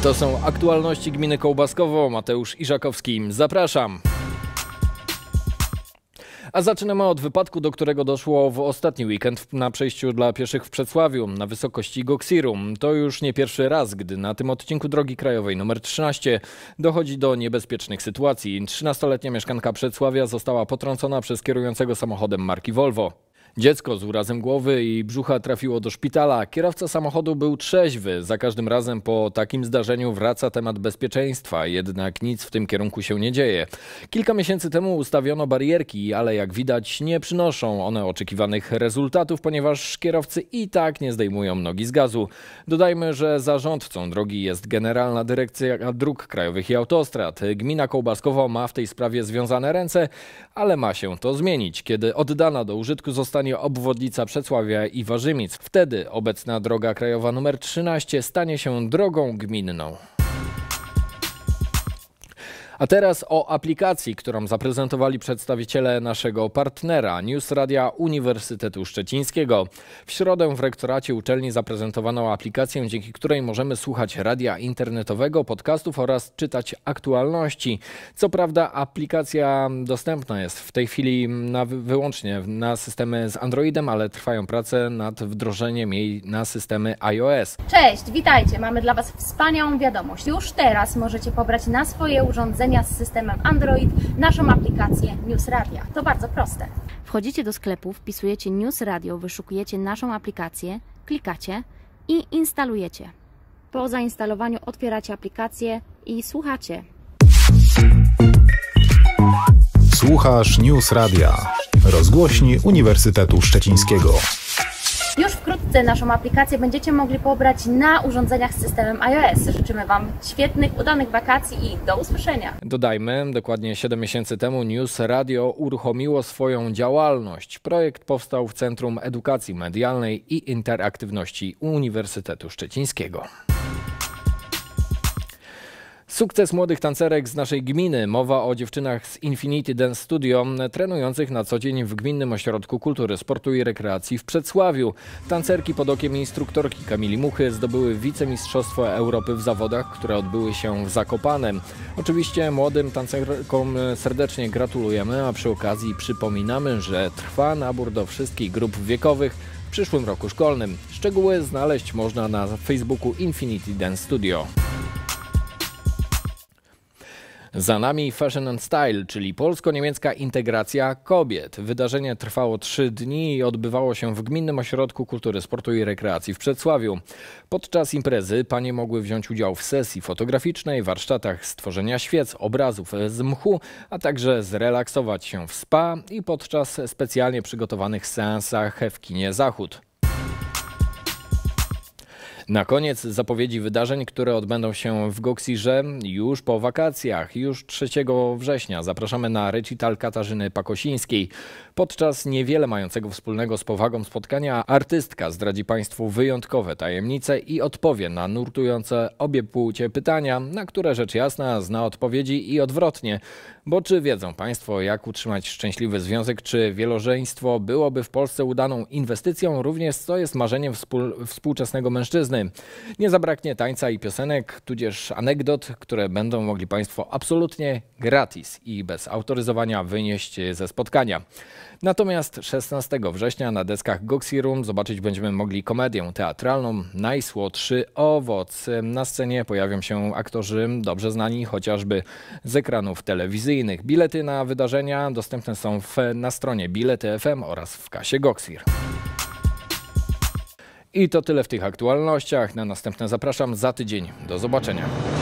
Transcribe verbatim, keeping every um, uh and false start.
To są aktualności gminy Kołbaskowo. Mateusz Iżakowski. Zapraszam. A zaczynamy od wypadku, do którego doszło w ostatni weekend na przejściu dla pieszych w Przedsławiu na wysokości Goksiru. To już nie pierwszy raz, gdy na tym odcinku drogi krajowej nr trzynaście dochodzi do niebezpiecznych sytuacji. trzynastoletnia mieszkanka Przedsławia została potrącona przez kierującego samochodem marki Volvo. Dziecko z urazem głowy i brzucha trafiło do szpitala. Kierowca samochodu był trzeźwy. Za każdym razem po takim zdarzeniu wraca temat bezpieczeństwa, jednak nic w tym kierunku się nie dzieje. Kilka miesięcy temu ustawiono barierki, ale jak widać nie przynoszą one oczekiwanych rezultatów, ponieważ kierowcy i tak nie zdejmują nogi z gazu. Dodajmy, że zarządcą drogi jest Generalna Dyrekcja Dróg Krajowych i Autostrad. Gmina Kołbaskowo ma w tej sprawie związane ręce, ale ma się to zmienić, kiedy oddana do użytku zostanie obwodnica Przedsławia i Warzymic. Wtedy obecna droga krajowa nr trzynaście stanie się drogą gminną. A teraz o aplikacji, którą zaprezentowali przedstawiciele naszego partnera, News Radia Uniwersytetu Szczecińskiego. W środę w rektoracie uczelni zaprezentowano aplikację, dzięki której możemy słuchać radia internetowego, podcastów oraz czytać aktualności. Co prawda aplikacja dostępna jest w tej chwili na, wyłącznie na systemy z Androidem, ale trwają prace nad wdrożeniem jej na systemy iOS. Cześć, witajcie! Mamy dla Was wspaniałą wiadomość. Już teraz możecie pobrać na swoje urządzenia z systemem Android naszą aplikację News Radia. To bardzo proste. Wchodzicie do sklepu, wpisujecie News Radio, wyszukujecie naszą aplikację, klikacie i instalujecie. Po zainstalowaniu otwieracie aplikację i słuchacie. Słuchasz News Radia, rozgłośni Uniwersytetu Szczecińskiego. Już wkrótce naszą aplikację będziecie mogli pobrać na urządzeniach z systemem iOS. Życzymy Wam świetnych, udanych wakacji i do usłyszenia. Dodajmy, dokładnie siedem miesięcy temu News Radio uruchomiło swoją działalność. Projekt powstał w Centrum Edukacji Medialnej i Interaktywności Uniwersytetu Szczecińskiego. Sukces młodych tancerek z naszej gminy. Mowa o dziewczynach z Infinity Dance Studio, trenujących na co dzień w Gminnym Ośrodku Kultury, Sportu i Rekreacji w Przedsławiu. Tancerki pod okiem instruktorki Kamili Muchy zdobyły wicemistrzostwo Europy w zawodach, które odbyły się w Zakopanem. Oczywiście młodym tancerkom serdecznie gratulujemy, a przy okazji przypominamy, że trwa nabór do wszystkich grup wiekowych w przyszłym roku szkolnym. Szczegóły znaleźć można na Facebooku Infinity Dance Studio. Za nami Fashion and Style, czyli polsko-niemiecka integracja kobiet. Wydarzenie trwało trzy dni i odbywało się w Gminnym Ośrodku Kultury, Sportu i Rekreacji w Przedsławiu. Podczas imprezy panie mogły wziąć udział w sesji fotograficznej, warsztatach stworzenia świec, obrazów z mchu, a także zrelaksować się w spa i podczas specjalnie przygotowanych seansach w kinie Zachód. Na koniec zapowiedzi wydarzeń, które odbędą się w Goksirze już po wakacjach. Już trzeciego września zapraszamy na recital Katarzyny Pakosińskiej. Podczas niewiele mającego wspólnego z powagą spotkania artystka zdradzi Państwu wyjątkowe tajemnice i odpowie na nurtujące obie płcie pytania, na które rzecz jasna zna odpowiedzi i odwrotnie. Bo czy wiedzą Państwo, jak utrzymać szczęśliwy związek, czy wielożeństwo byłoby w Polsce udaną inwestycją, również co jest marzeniem współczesnego mężczyzny. Nie zabraknie tańca i piosenek, tudzież anegdot, które będą mogli Państwo absolutnie gratis i bez autoryzowania wynieść ze spotkania. Natomiast szesnastego września na deskach Goksirum zobaczyć będziemy mogli komedię teatralną Najsłodszy owoc. Na scenie pojawią się aktorzy dobrze znani chociażby z ekranów telewizyjnych. Bilety na wydarzenia dostępne są w, na stronie Bilety F M oraz w kasie Goksir. I to tyle w tych aktualnościach. Na następne zapraszam za tydzień. Do zobaczenia.